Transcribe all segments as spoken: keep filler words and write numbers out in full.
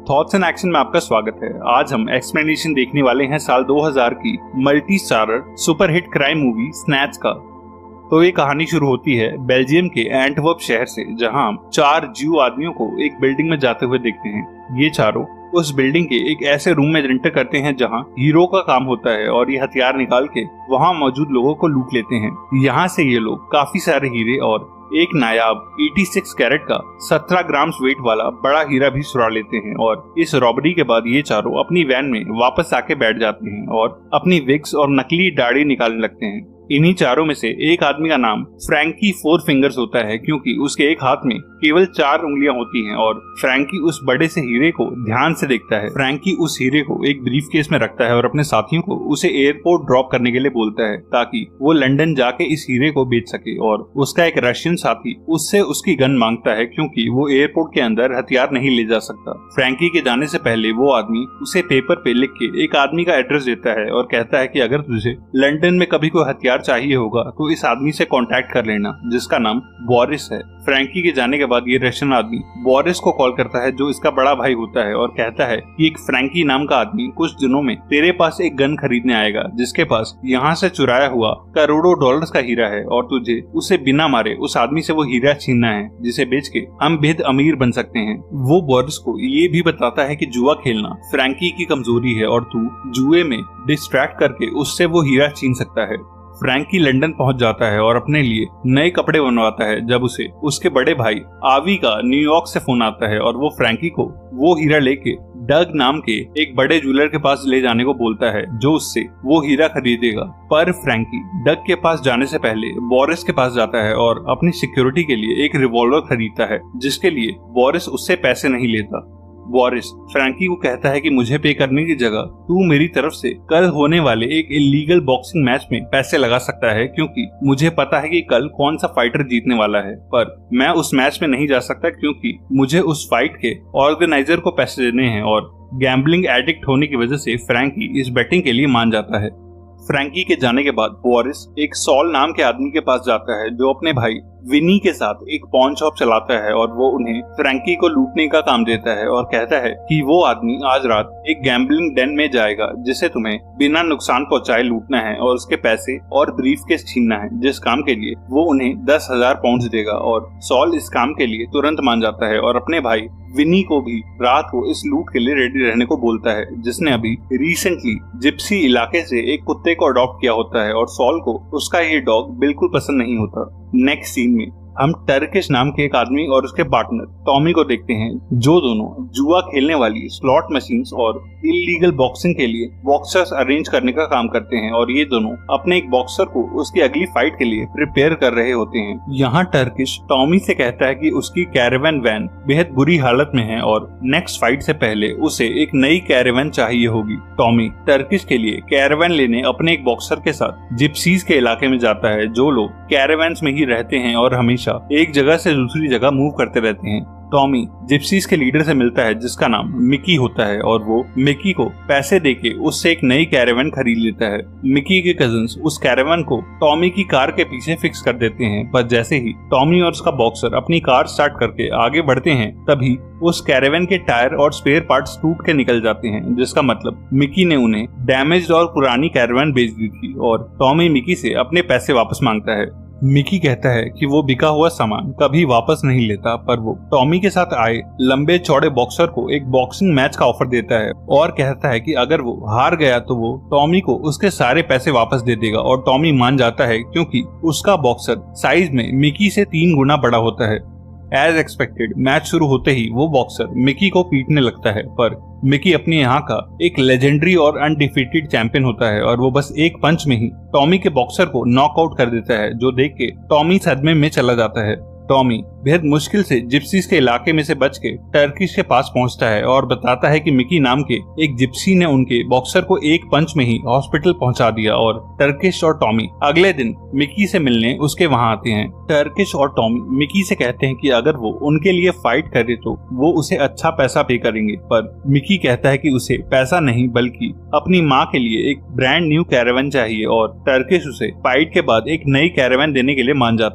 Thoughts and action में आपका स्वागत है। आज हम एक्सप्लेनेशन देखने वाले हैं साल दो हज़ार की multi starrer superhit crime movie Snatch का। तो ये कहानी शुरू होती है बेल्जियम के एंटवर्प शहर से, जहां हम चार ज्यू आदमियों को एक बिल्डिंग में जाते हुए देखते हैं। ये चारों उस बिल्डिंग के एक ऐसे रूम में एंटर करते हैं जहां हीरो का काम होता है और ये हथियार निकाल के वहां मौजूद लोगों को लूट लेते हैं। यहाँ से ये लोग काफी सारे हीरे और एक नायाब छियासी कैरेट का सत्रह ग्राम वेट वाला बड़ा हीरा भी चुरा लेते हैं। और इस रॉबरी के बाद ये चारों अपनी वैन में वापस आके बैठ जाते हैं और अपनी विग्स और नकली दाढ़ी निकालने लगते हैं। इन्हीं चारों में से एक आदमी का नाम फ्रैंकी फोर फिंगर्स होता है, क्योंकि उसके एक हाथ में केवल चार उंगलियां होती हैं। और फ्रैंकी उस बड़े से हीरे को ध्यान से देखता है। फ्रैंकी उस हीरे को एक ब्रीफ केस में रखता है और अपने साथियों को उसे एयरपोर्ट ड्रॉप करने के लिए बोलता है, ताकि वो लंदन जाके इस हीरे को बेच सके। और उसका एक रशियन साथी उससे उसकी गन मांगता है, क्योंकि वो एयरपोर्ट के अंदर हथियार नहीं ले जा सकता। फ्रैंकी के जाने से पहले वो आदमी उसे पेपर पे लिख के एक आदमी का एड्रेस देता है और कहता है कि अगर तुझे लंदन में कभी कोई हथियार चाहिए होगा तो इस आदमी से कांटेक्ट कर लेना, जिसका नाम बोरिस है। फ्रैंकी के जाने के बाद ये रशियन आदमी बोरिस को कॉल करता है, जो इसका बड़ा भाई होता है, और कहता है कि एक फ्रैंकी नाम का आदमी कुछ दिनों में तेरे पास एक गन खरीदने आएगा, जिसके पास यहाँ से चुराया हुआ करोड़ों डॉलर्स का हीरा है, और तुझे उसे बिना मारे उस आदमी से वो हीरा छीनना है, जिसे बेच के हम बेहद अमीर बन सकते हैं। वो बोरिस को ये भी बताता है कि जुआ खेलना फ्रैंकी की कमजोरी है और तू जुए में डिस्ट्रैक्ट करके उससे वो हीरा छीन सकता है। फ्रैंकी लंदन पहुंच जाता है और अपने लिए नए कपड़े बनवाता है, जब उसे उसके बड़े भाई आवी का न्यूयॉर्क से फोन आता है और वो फ्रैंकी को वो हीरा लेके डग नाम के एक बड़े ज्वेलर के पास ले जाने को बोलता है, जो उससे वो हीरा खरीदेगा। पर फ्रैंकी डग के पास जाने से पहले बोरिस के पास जाता है और अपनी सिक्योरिटी के लिए एक रिवॉल्वर खरीदता है, जिसके लिए बोरिस उससे पैसे नहीं लेता। बोरिस फ्रैंकी को कहता है कि मुझे पे करने की जगह तू मेरी तरफ से कल होने वाले एक इलीगल बॉक्सिंग मैच में पैसे लगा सकता है, क्योंकि मुझे पता है कि कल कौन सा फाइटर जीतने वाला है। पर मैं उस मैच में नहीं जा सकता, क्योंकि मुझे उस फाइट के ऑर्गेनाइजर को पैसे देने हैं। और गैम्बलिंग एडिक्ट होने की वजह से फ्रैंकी इस बेटिंग के लिए मान जाता है। फ्रैंकी के जाने के बाद बोरिस एक सॉल नाम के आदमी के पास जाता है, जो अपने भाई विनी के साथ एक पॉन शॉप चलाता है, और वो उन्हें फ्रैंकी को लूटने का काम देता है और कहता है कि वो आदमी आज रात एक गैम्बलिंग डेन में जाएगा, जिसे तुम्हें बिना नुकसान पहुंचाए लूटना है और उसके पैसे और ब्रीफ केस छीनना है, जिस काम के लिए वो उन्हें दस हजार पाउंड देगा। और सॉल इस काम के लिए तुरंत मान जाता है और अपने भाई विनी को भी रात को इस लूट के लिए रेडी रहने को बोलता है, जिसने अभी रिसेंटली जिप्सी इलाके से एक कुत्ते को अडॉप्ट किया होता है, और सॉल को उसका ये डॉग बिल्कुल पसंद नहीं होता। नेक्स्ट सीन में हम टर्किश नाम के एक आदमी और उसके पार्टनर टॉमी को देखते हैं, जो दोनों जुआ खेलने वाली स्लॉट मशीन्स और इलीगल बॉक्सिंग के लिए बॉक्सर्स अरेंज करने का काम करते हैं। और ये दोनों अपने एक बॉक्सर को उसकी अगली फाइट के लिए प्रिपेयर कर रहे होते हैं। यहाँ टर्किश टॉमी से कहता है कि उसकी कैरेवन वैन बेहद बुरी हालत में है और नेक्स्ट फाइट से पहले उसे एक नई कैरेवन चाहिए होगी। टॉमी टर्किश के लिए कैरेवन लेने अपने एक बॉक्सर के साथ जिप्सीज के इलाके में जाता है, जो लोग कैरेवन्स में ही रहते हैं और हमेशा एक जगह से दूसरी जगह मूव करते रहते हैं। टॉमी जिप्सीज के लीडर से मिलता है, जिसका नाम मिकी होता है, और वो मिकी को पैसे देके उससे एक नई कैरेवन खरीद लेता है। मिकी के कजिन्स उस कैरेवन को टॉमी की कार के पीछे फिक्स कर देते हैं, पर जैसे ही टॉमी और उसका बॉक्सर अपनी कार स्टार्ट करके आगे बढ़ते हैं, तभी उस कैरेवन के टायर और स्पेयर पार्ट्स टूट के निकल जाते हैं, जिसका मतलब मिकी ने उन्हें डैमेज्ड और पुरानी कैरेवन बेच दी थी। और टॉमी मिकी से अपने पैसे वापस मांगता है। मिकी कहता है कि वो बिका हुआ सामान कभी वापस नहीं लेता, पर वो टॉमी के साथ आए लंबे चौड़े बॉक्सर को एक बॉक्सिंग मैच का ऑफर देता है और कहता है कि अगर वो हार गया तो वो टॉमी को उसके सारे पैसे वापस दे देगा। और टॉमी मान जाता है, क्योंकि उसका बॉक्सर साइज में मिकी से तीन गुना बड़ा होता है। एज एक्सपेक्टेड मैच शुरू होते ही वो बॉक्सर मिकी को पीटने लगता है, पर मिकी अपने यहाँ का एक लेजेंडरी और अनडिफीटेड चैंपियन होता है, और वो बस एक पंच में ही टॉमी के बॉक्सर को नॉकआउट कर देता है, जो देख के टॉमी सदमे में चला जाता है। टॉमी बेहद मुश्किल से जिप्सीज के इलाके में से बच के टर्किश के पास पहुंचता है और बताता है कि मिकी नाम के एक जिप्सी ने उनके बॉक्सर को एक पंच में ही हॉस्पिटल पहुंचा दिया। और टर्किश और टॉमी अगले दिन मिकी से मिलने उसके वहां आते हैं। टर्किश और टॉमी मिकी से कहते हैं कि अगर वो उनके लिए फाइट करे तो वो उसे अच्छा पैसा पे करेंगे, पर मिकी कहता है कि उसे पैसा नहीं बल्कि अपनी माँ के लिए एक ब्रांड न्यू कैरेवन चाहिए, और टर्किश उसे फाइट के बाद एक नई कैरेवन देने के लिए मान जाता है।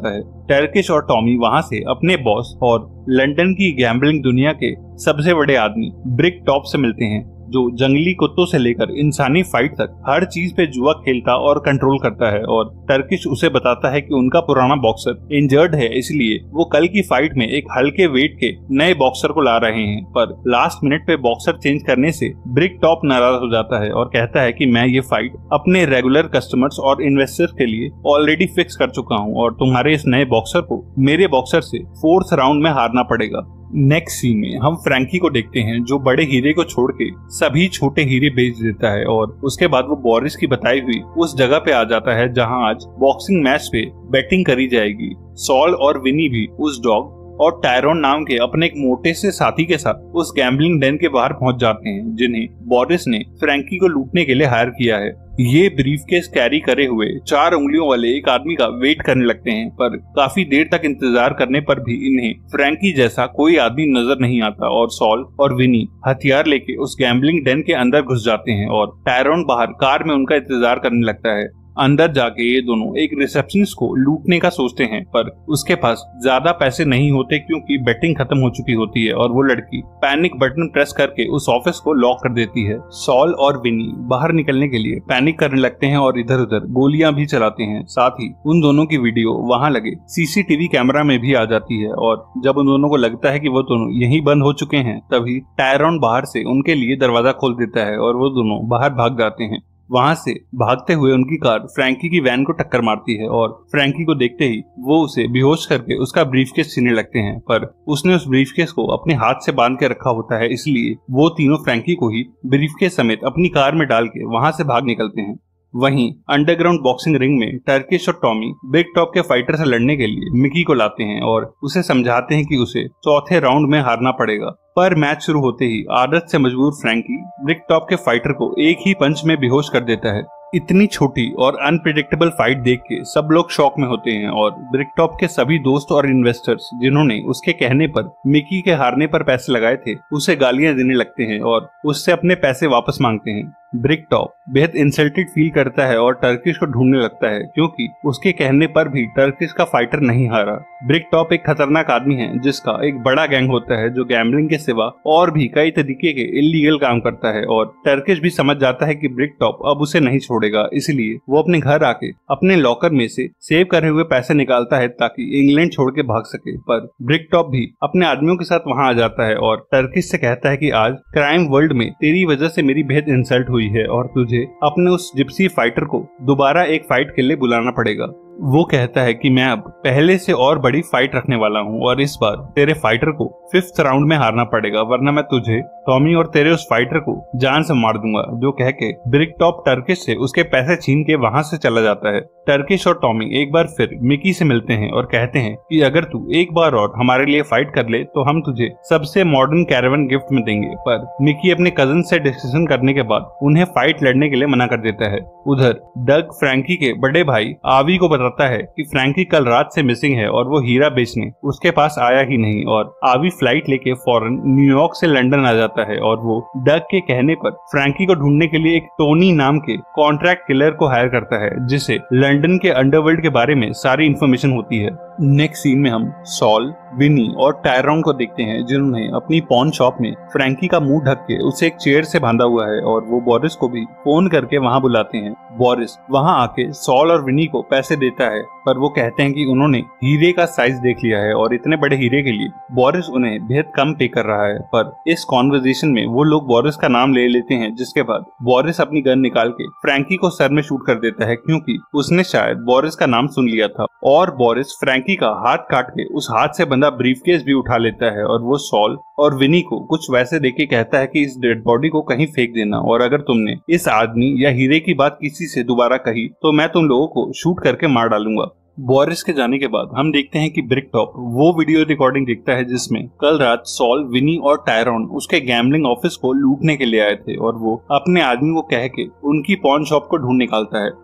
टर्किश और टॉमी वहां से अपने बॉस और लंदन की गैम्बलिंग दुनिया के सबसे बड़े आदमी ब्रिक टॉप से मिलते हैं, जो जंगली कुत्तों से लेकर इंसानी फाइट तक हर चीज पे जुआ खेलता और कंट्रोल करता है। और टर्किश उसे बताता है कि उनका पुराना बॉक्सर इंजर्ड है, इसलिए वो कल की फाइट में एक हल्के वेट के नए बॉक्सर को ला रहे हैं। पर लास्ट मिनट पे बॉक्सर चेंज करने से ब्रिक टॉप नाराज हो जाता है और कहता है कि मैं ये फाइट अपने रेगुलर कस्टमर्स और इन्वेस्टर्स के लिए ऑलरेडी फिक्स कर चुका हूँ और तुम्हारे इस नए बॉक्सर को मेरे बॉक्सर से फोर्थ राउंड में हारना पड़ेगा। नेक्स्ट सीन में हम फ्रैंकी को देखते हैं, जो बड़े हीरे को छोड़ के सभी छोटे हीरे बेच देता है और उसके बाद वो बोरिस की बताई हुई उस जगह पे आ जाता है जहां आज बॉक्सिंग मैच पे बेटिंग करी जाएगी। सॉल और विनी भी उस डॉग और टायरॉन नाम के अपने एक मोटे से साथी के साथ उस गैम्बलिंग डेन के बाहर पहुंच जाते हैं, जिन्हें बोरिस ने फ्रैंकी को लूटने के लिए हायर किया है। ये ब्रीफकेस कैरी करे हुए चार उंगलियों वाले एक आदमी का वेट करने लगते हैं, पर काफी देर तक इंतजार करने पर भी इन्हें फ्रैंकी जैसा कोई आदमी नजर नहीं आता और सॉल और विनी हथियार लेके उस गैम्बलिंग डेन के अंदर घुस जाते हैं और टायरॉन बाहर कार में उनका इंतजार करने लगता है। अंदर जाके ये दोनों एक रिसेप्शनिस्ट को लूटने का सोचते हैं, पर उसके पास ज्यादा पैसे नहीं होते क्योंकि बेटिंग खत्म हो चुकी होती है और वो लड़की पैनिक बटन प्रेस करके उस ऑफिस को लॉक कर देती है। सॉल और विनी बाहर निकलने के लिए पैनिक करने लगते हैं और इधर उधर गोलियां भी चलाते हैं। साथ ही उन दोनों की वीडियो वहां लगे सीसीटीवी कैमरा में भी आ जाती है और जब उन दोनों को लगता है कि वो दोनों यहीं बंद हो चुके हैं, तभी टायरॉन बाहर से उनके लिए दरवाजा खोल देता है और वो दोनों बाहर भाग जाते हैं। वहां से भागते हुए उनकी कार फ्रैंकी की वैन को टक्कर मारती है और फ्रैंकी को देखते ही वो उसे बेहोश करके उसका ब्रीफकेस छीनने लगते हैं, पर उसने उस ब्रीफकेस को अपने हाथ से बांध के रखा होता है, इसलिए वो तीनों फ्रैंकी को ही ब्रीफकेस समेत अपनी कार में डाल के वहां से भाग निकलते हैं। वहीं अंडरग्राउंड बॉक्सिंग रिंग में टर्किश और टॉमी ब्रिक टॉप के फाइटर से लड़ने के लिए मिकी को लाते हैं और उसे समझाते हैं कि उसे चौथे राउंड में हारना पड़ेगा। पर मैच शुरू होते ही आदत से मजबूर फ्रैंकी ब्रिक टॉप के फाइटर को एक ही पंच में बेहोश कर देता है। इतनी छोटी और अनप्रिडिक्टेबल फाइट देख के सब लोग शॉक में होते हैं और ब्रिक टॉप के सभी दोस्त और इन्वेस्टर्स, जिन्होंने उसके कहने पर मिकी के हारने पर पैसे लगाए थे, उसे गालियां देने लगते हैं और उससे अपने पैसे वापस मांगते हैं। ब्रिक टॉप बेहद इंसल्टेड फील करता है और टर्किश को ढूंढने लगता है, क्योंकि उसके कहने पर भी टर्किश का फाइटर नहीं हारा। ब्रिक टॉप एक खतरनाक आदमी है जिसका एक बड़ा गैंग होता है जो गैम्बलिंग के सिवा और भी कई तरीके के इलीगल काम करता है और टर्किश भी समझ जाता है कि ब्रिक टॉप अब उसे नहीं छोड़ेगा, इसलिए वो अपने घर आके अपने लॉकर में से सेव करे हुए पैसे निकालता है ताकि इंग्लैंड छोड़ के भाग सके। पर ब्रिक टॉप भी अपने आदमियों के साथ वहां आ जाता है और टर्किश से कहता है कि आज क्राइम वर्ल्ड में तेरी वजह से मेरी बेहद इंसल्ट हुई है और तुझे अपने उस जिप्सी फाइटर को दोबारा एक फाइट के लिए बुलाना पड़ेगा। वो कहता है कि मैं अब पहले से और बड़ी फाइट रखने वाला हूँ और इस बार तेरे फाइटर को फिफ्थ राउंड में हारना पड़ेगा, वरना मैं तुझे, टॉमी और तेरे उस फाइटर को जान से मार दूंगा। जो कह के ब्रिक टॉप टर्किश से उसके पैसे छीन के वहां से चला जाता है। टर्किश और टॉमी एक बार फिर मिकी से मिलते हैं और कहते हैं कि अगर तू एक बार और हमारे लिए फाइट कर ले तो हम तुझे सबसे मॉडर्न कैरावन गिफ्ट में देंगे। पर मिकी अपने कजन से डिस्कशन करने के बाद उन्हें फाइट लड़ने के लिए मना कर देता है। उधर डग फ्रैंकी के बड़े भाई आवी को बताता है कि फ्रैंकी कल रात से मिसिंग है और वो हीरा बेचने उसके पास आया ही नहीं, और आवी फ्लाइट लेके फौरन न्यूयॉर्क से लंदन आ जाता है और वो डग के कहने पर फ्रैंकी को ढूंढने के लिए एक टोनी नाम के कॉन्ट्रैक्ट किलर को हायर करता है, जिसे लंदन के अंडरवर्ल्ड के बारे में सारी इन्फॉर्मेशन होती है। नेक्स्ट सीन में हम सॉल, विनी और टायरॉन को देखते हैं, जिन्होंने अपनी पॉन शॉप में फ्रैंकी का मुंह ढक के उसे एक चेयर से बांधा हुआ है और वो बोरिस को भी फोन करके वहां बुलाते हैं। बोरिस वहां आके सॉल और विनी को पैसे देता है, पर वो कहते हैं कि उन्होंने हीरे का साइज देख लिया है और इतने बड़े हीरे के लिए बोरिस उन्हें बेहद कम पे कर रहा है। पर इस कॉन्वर्सेशन में वो लोग बोरिस का नाम ले लेते हैं, जिसके बाद बोरिस अपनी गन निकाल के फ्रैंकी को सर में शूट कर देता है, क्योंकि उसने शायद बोरिस का नाम सुन लिया था। और बोरिस फ्रैंकी का हाथ काट के उस हाथ से बंधा ब्रीफकेस भी उठा लेता है और वो सॉल और विनी को कुछ वैसे देके कहता है कि इस डेड बॉडी को कहीं फेंक देना, और अगर तुमने इस आदमी या हीरे की बात किसी से दोबारा कही तो मैं तुम लोगों को शूट करके मार डालूंगा। बोरिस के जाने के बाद हम देखते हैं कि ब्रिक टॉप वो वीडियो रिकॉर्डिंग देखता है जिसमें कल रात सॉल, विनी और टायरॉन उसके गैम्बलिंग ऑफिस को लूटने के लिए आए थे और वो अपने आदमी को कह के उनकी पॉन शॉप को ढूंढ निकालता है।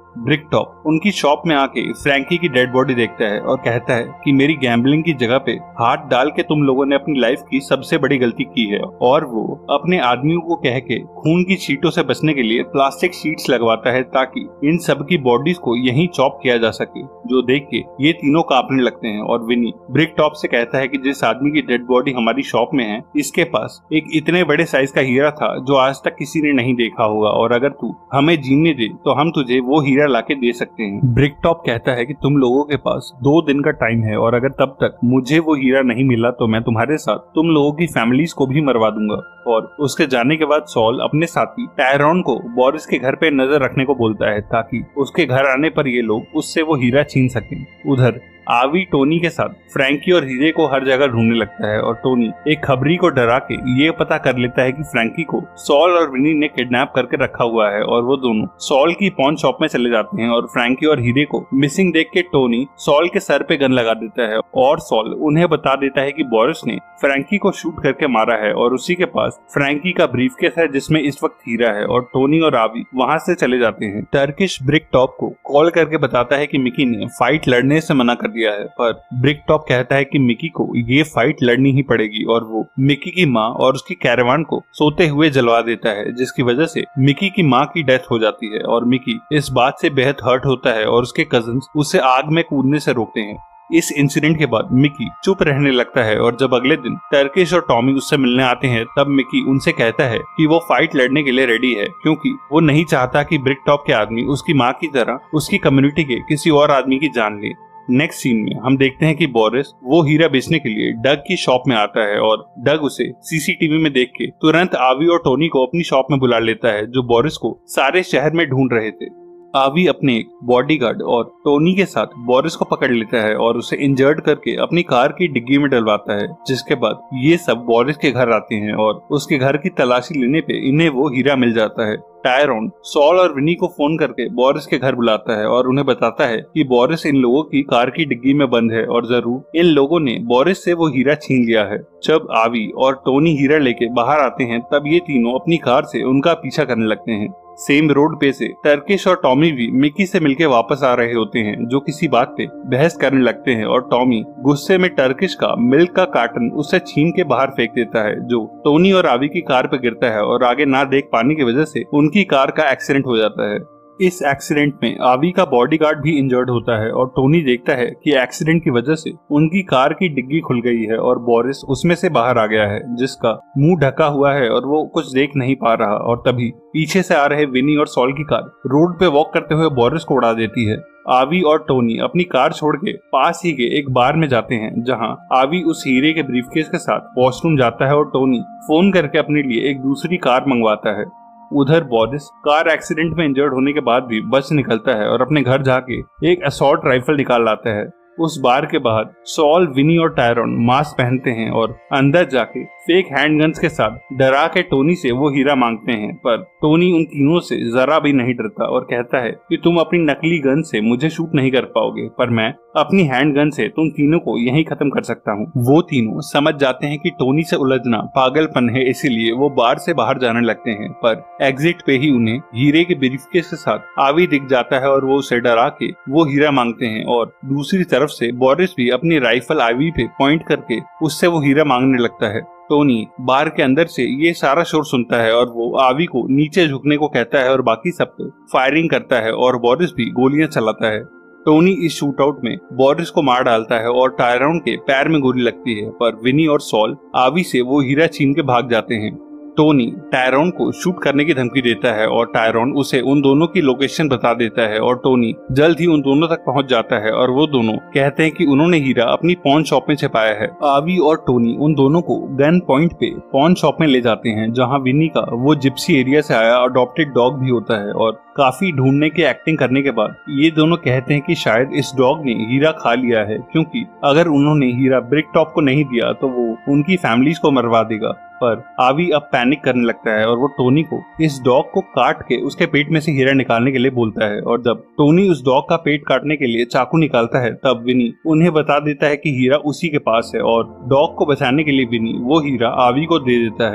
ब्रिक टॉप उनकी शॉप में आके फ्रैंकी की डेड बॉडी देखता है और कहता है कि मेरी गैम्बलिंग की जगह पे हाथ डाल के तुम लोगों ने अपनी लाइफ की सबसे बड़ी गलती की है, और वो अपने आदमियों को कह के खून की शीटों से बचने के लिए प्लास्टिक शीट्स लगवाता है ताकि इन सब की बॉडीज को यहीं चॉप किया जा सके। जो देख के ये तीनों कांपने लगते हैं और विनी ब्रिक टॉप से कहता है कि जिस आदमी की डेड बॉडी हमारी शॉप में है, इसके पास एक इतने बड़े साइज का हीरा था जो आज तक किसी ने नहीं देखा होगा, और अगर तू हमें जीने दे तो हम तुझे वो हीरा लाके दे सकते हैं। ब्रिक टॉप कहता है कि तुम लोगों के पास दो दिन का टाइम है और अगर तब तक मुझे वो हीरा नहीं मिला तो मैं तुम्हारे साथ तुम लोगों की फैमिलीज को भी मरवा दूंगा। और उसके जाने के बाद सॉल अपने साथी टायरॉन को बोरिस के घर पे नजर रखने को बोलता है ताकि उसके घर आने पर ये लोग उससे वो हीरा छीन सकें। उधर आवी टोनी के साथ फ्रैंकी और हीरे को हर जगह ढूंढने लगता है और टोनी एक खबरी को डरा के ये पता कर लेता है कि फ्रैंकी को सॉल और विनी ने किडनैप करके रखा हुआ है, और वो दोनों सॉल की पॉन शॉप में चले जाते हैं और फ्रैंकी और हीरे को मिसिंग देख के टोनी सॉल के सर पे गन लगा देता है और सॉल उन्हें बता देता है कि बोरिस ने फ्रैंकी को शूट करके मारा है और उसी के पास फ्रैंकी का ब्रीफकेस है जिसमें इस वक्त हीरा है, और टोनी और आवी वहाँ से चले जाते हैं। टर्किश ब्रिक टॉप को कॉल करके बताता है कि मिकी ने फाइट लड़ने से मना कर दिया है, पर ब्रिक टॉप कहता है कि मिकी को ये फाइट लड़नी ही पड़ेगी और वो मिकी की माँ और उसकी कैरावान को सोते हुए जलवा देता है, जिसकी वजह से मिकी की माँ की डेथ हो जाती है और मिकी इस बात से बेहद हर्ट होता है और उसके कजिन्स उसे आग में कूदने से रोकते हैं। इस इंसिडेंट के बाद मिकी चुप रहने लगता है और जब अगले दिन टर्किश और टॉमी उससे मिलने आते हैं तब मिकी उनसे कहता है कि वो फाइट लड़ने के लिए रेडी है, क्योंकि वो नहीं चाहता कि ब्रिक टॉप के आदमी उसकी माँ की तरह उसकी कम्युनिटी के किसी और आदमी की जान ले। नेक्स्ट सीन में हम देखते हैं कि बोरिस वो हीरा बेचने के लिए डग की शॉप में आता है और डग उसे सीसीटीवी में देख के तुरंत आवी और टोनी को अपनी शॉप में बुला लेता है, जो बोरिस को सारे शहर में ढूंढ रहे थे। आवी अपने एक बॉडीगार्ड और टोनी के साथ बोरिस को पकड़ लेता है और उसे इंजर्ड करके अपनी कार की डिग्गी में डलवाता है, जिसके बाद ये सब बोरिस के घर आते हैं और उसके घर की तलाशी लेने पे इन्हें वो हीरा मिल जाता है। टायरॉन सॉल और विनी को फोन करके बोरिस के घर बुलाता है और उन्हें बताता है कि बोरिस इन लोगों की कार की डिग्गी में बंद है और जरूर इन लोगों ने बोरिस से वो हीरा छीन लिया है। जब आवी और टोनी हीरा लेके बाहर आते हैं तब ये तीनों अपनी कार से उनका पीछा करने लगते हैं। सेम रोड पे से टर्किश और टॉमी भी मिकी से मिलके वापस आ रहे होते हैं, जो किसी बात पे बहस करने लगते हैं और टॉमी गुस्से में टर्किश का मिल्क का कार्टन उससे छीन के बाहर फेंक देता है, जो टोनी और आवी की कार पे गिरता है और आगे ना देख पाने की वजह से उनकी कार का एक्सीडेंट हो जाता है। इस एक्सीडेंट में आवी का बॉडीगार्ड भी इंजर्ड होता है और टोनी देखता है कि एक्सीडेंट की वजह से उनकी कार की डिग्गी खुल गई है और बोरिस उसमें से बाहर आ गया है, जिसका मुंह ढका हुआ है और वो कुछ देख नहीं पा रहा, और तभी पीछे से आ रहे विनी और सॉल की कार रोड पे वॉक करते हुए बोरिस को उड़ा देती है। आवी और टोनी अपनी कार छोड़ के पास ही के एक बार में जाते हैं, जहां आवी उस हीरे के ब्रीफकेस के साथ वॉशरूम जाता है और टोनी फोन करके अपने लिए एक दूसरी कार मंगवाता है। उधर बोरिस कार एक्सीडेंट में इंजर्ड होने के बाद भी बच निकलता है और अपने घर जाके एक असॉल्ट राइफल निकाल लाता है। उस बार के बाहर सॉल, विनी और टायरॉन मास्क पहनते हैं और अंदर जाके फेक हैंडगन्स के साथ डरा के टोनी से वो हीरा मांगते हैं, पर टोनी उन तीनों से जरा भी नहीं डरता और कहता है कि तुम अपनी नकली गन से मुझे शूट नहीं कर पाओगे, पर मैं अपनी हैंडगन से तुम तीनों को यहीं खत्म कर सकता हूँ। वो तीनों समझ जाते हैं कि टोनी से उलझना पागलपन है, इसीलिए वो बार से बाहर जाने लगते हैं, पर एग्जिट पे ही उन्हें हीरे के ब्रीफकेस के साथ आवी दिख जाता है और वो उसे डरा के वो हीरा मांगते हैं, और दूसरी तरफ से बोरिस भी अपनी राइफल आवी पे पॉइंट करके उससे वो हीरा मांगने लगता है। टोनी बार के अंदर से ये सारा शोर सुनता है और वो आवी को नीचे झुकने को कहता है और बाकी सब पे फायरिंग करता है और बोरिस भी गोलियां चलाता है। टोनी इस शूटआउट में बोरिस को मार डालता है और टायरॉन के पैर में गोली लगती है, पर विनी और सॉल आवी से वो हीरा छीन के भाग जाते हैं। टोनी टायरॉन को शूट करने की धमकी देता है और टायरॉन उसे उन दोनों की लोकेशन बता देता है और टोनी जल्द ही उन दोनों तक पहुंच जाता है और वो दोनों कहते हैं कि उन्होंने हीरा अपनी पॉन शॉप में छिपाया है। आवी और टोनी उन दोनों को गन पॉइंट पे पॉन शॉप में ले जाते हैं, जहां विनी का वो जिप्सी एरिया से आया अडॉप्टेड डॉग भी होता है, और काफी ढूंढने की एक्टिंग करने के बाद ये दोनों कहते हैं कि शायद इस डॉग ने हीरा खा लिया है, क्योंकि अगर उन्होंने हीरा ब्रिक टॉप को नहीं दिया तो वो उनकी फैमिलीज को मरवा देगा। पर आवी अब पैनिक करने लगता है और वो टोनी को इस डॉग को काट के उसके पेट में से हीरा निकालने के लिए बोलता है, और जब टोनी उस डॉग का पेट काटने के लिए चाकू निकालता है तब विनी उन्हें बता देता है कि हीरा उसी के पास है, और डॉग को बचाने के लिए विनी वो हीरा आवी को दे देता है।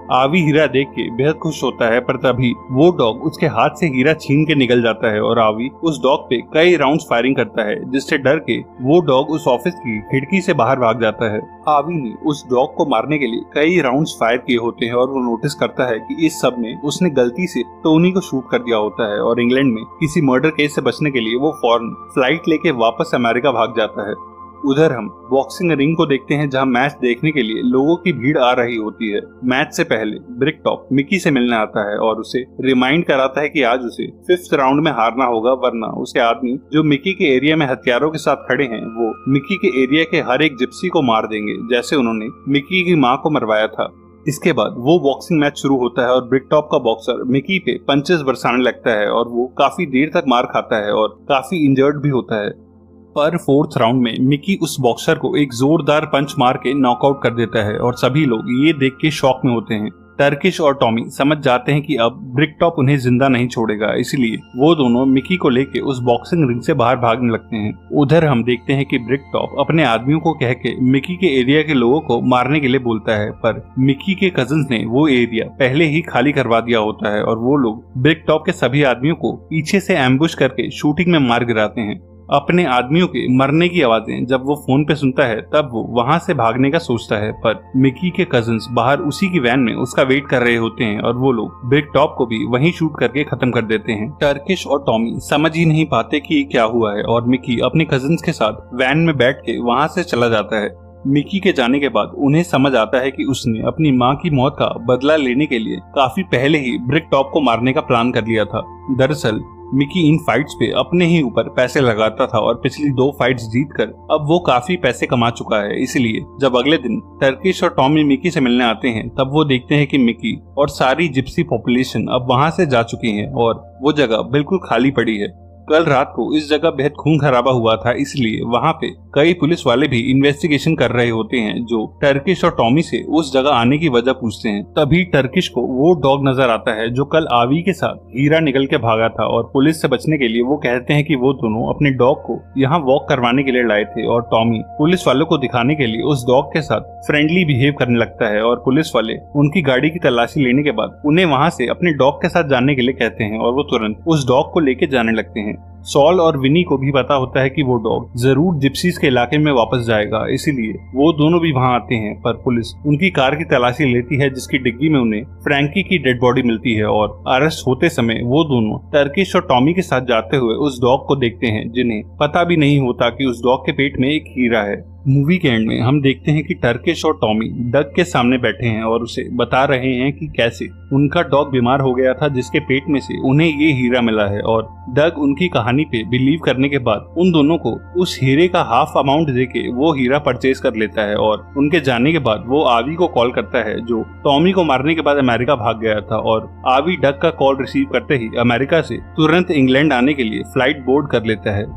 आवी हीरा देख के बेहद खुश होता है, पर तभी वो डॉग उसके हाथ से हीरा छीन के निकल जाता है और आवी उस डॉग पे कई राउंड्स फायरिंग करता है, जिससे डर के वो डॉग उस ऑफिस की खिड़की से बाहर भाग जाता है। आवी ने उस डॉग को मारने के लिए कई राउंड्स फायर किए होते हैं और वो नोटिस करता है कि इस सब में उसने गलती से टोनी को शूट कर दिया होता है और इंग्लैंड में किसी मर्डर केस से बचने के लिए वो फौरन फ्लाइट लेके वापस अमेरिका भाग जाता है। उधर हम बॉक्सिंग रिंग को देखते हैं, जहां मैच देखने के लिए लोगों की भीड़ आ रही होती है। मैच से पहले ब्रिक टॉप मिकी से मिलने आता है और उसे रिमाइंड कराता है कि आज उसे फिफ्थ राउंड में हारना होगा, वरना उसके आदमी जो मिकी के एरिया में हथियारों के साथ खड़े हैं वो मिकी के एरिया के हर एक जिप्सी को मार देंगे, जैसे उन्होंने मिकी की माँ को मरवाया था। इसके बाद वो बॉक्सिंग मैच शुरू होता है और ब्रिक टॉप का बॉक्सर मिकी पे पंचेस बरसाने लगता है और वो काफी देर तक मार खाता है और काफी इंजर्ड भी होता है। पर फोर्थ राउंड में मिकी उस बॉक्सर को एक जोरदार पंच मार के नॉकआउट कर देता है और सभी लोग ये देख के शॉक में होते हैं। टर्किश और टॉमी समझ जाते हैं कि अब ब्रिक टॉप उन्हें जिंदा नहीं छोड़ेगा, इसलिए वो दोनों मिकी को लेके उस बॉक्सिंग रिंग से बाहर भागने लगते हैं। उधर हम देखते हैं कि ब्रिक टॉप अपने आदमियों को कह के मिकी के एरिया के लोगों को मारने के लिए बोलता है, पर मिकी के कजिन्स ने वो एरिया पहले ही खाली करवा दिया होता है और वो लोग ब्रिक टॉप के सभी आदमियों को पीछे से एम्बुश करके शूटिंग में मार गिराते हैं। अपने आदमियों के मरने की आवाजें जब वो फोन पे सुनता है तब वो वहां से भागने का सोचता है, पर मिकी के कजिन्स बाहर उसी की वैन में उसका वेट कर रहे होते हैं और वो लोग ब्रिक टॉप को भी वहीं शूट करके खत्म कर देते हैं। टर्किश और टॉमी समझ ही नहीं पाते कि ये क्या हुआ है और मिकी अपने कजिन्स के साथ वैन में बैठ के वहां से चला जाता है। मिकी के जाने के बाद उन्हें समझ आता है कि उसने अपनी माँ की मौत का बदला लेने के लिए काफी पहले ही ब्रिक टॉप को मारने का प्लान कर लिया था। दरअसल मिकी इन फाइट्स पे अपने ही ऊपर पैसे लगाता था और पिछली दो फाइट्स जीतकर अब वो काफी पैसे कमा चुका है, इसलिए जब अगले दिन टर्किश और टॉमी मिकी से मिलने आते हैं तब वो देखते हैं कि मिकी और सारी जिप्सी पॉपुलेशन अब वहां से जा चुकी है और वो जगह बिल्कुल खाली पड़ी है। कल रात को इस जगह बेहद खून खराबा हुआ था, इसलिए वहाँ पे कई पुलिस वाले भी इन्वेस्टिगेशन कर रहे होते हैं जो टर्किश और टॉमी से उस जगह आने की वजह पूछते हैं। तभी टर्किश को वो डॉग नजर आता है जो कल आवी के साथ हीरा निकल के भागा था और पुलिस से बचने के लिए वो कहते हैं कि वो दोनों अपने डॉग को यहाँ वॉक करवाने के लिए लाए थे और टॉमी पुलिस वालों को दिखाने के लिए उस डॉग के साथ फ्रेंडली बिहेव करने लगता है और पुलिस वाले उनकी गाड़ी की तलाशी लेने के बाद उन्हें वहाँ से अपने डॉग के साथ जाने के लिए कहते हैं और वो तुरंत उस डॉग को लेके जाने लगते हैं। सॉल और विनी को भी पता होता है कि वो डॉग जरूर जिप्सीज के इलाके में वापस जाएगा, इसीलिए वो दोनों भी वहां आते हैं, पर पुलिस उनकी कार की तलाशी लेती है जिसकी डिग्गी में उन्हें फ्रैंकी की डेड बॉडी मिलती है और अरेस्ट होते समय वो दोनों टर्किश और टॉमी के साथ जाते हुए उस डॉग को देखते हैं, जिन्हें पता भी नहीं होता कि उस डॉग के पेट में एक हीरा है। मूवी के एंड में हम देखते हैं कि टर्किश और टॉमी डग के सामने बैठे हैं और उसे बता रहे हैं कि कैसे उनका डॉग बीमार हो गया था जिसके पेट में से उन्हें ये हीरा मिला है और डग उनकी कहानी पे बिलीव करने के बाद उन दोनों को उस हीरे का हाफ अमाउंट देके वो हीरा परचेज कर लेता है और उनके जाने के बाद वो आवी को कॉल करता है जो टॉमी को मारने के बाद अमेरिका भाग गया था और आवी डग का कॉल रिसीव करते ही अमेरिका से तुरंत इंग्लैंड आने के लिए फ्लाइट बोर्ड कर लेता है।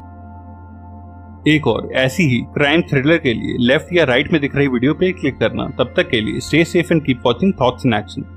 एक और ऐसी ही क्राइम थ्रिलर के लिए लेफ्ट या राइट में दिख रही वीडियो पे क्लिक करना। तब तक के लिए stay safe and keep watching Thoughts in action.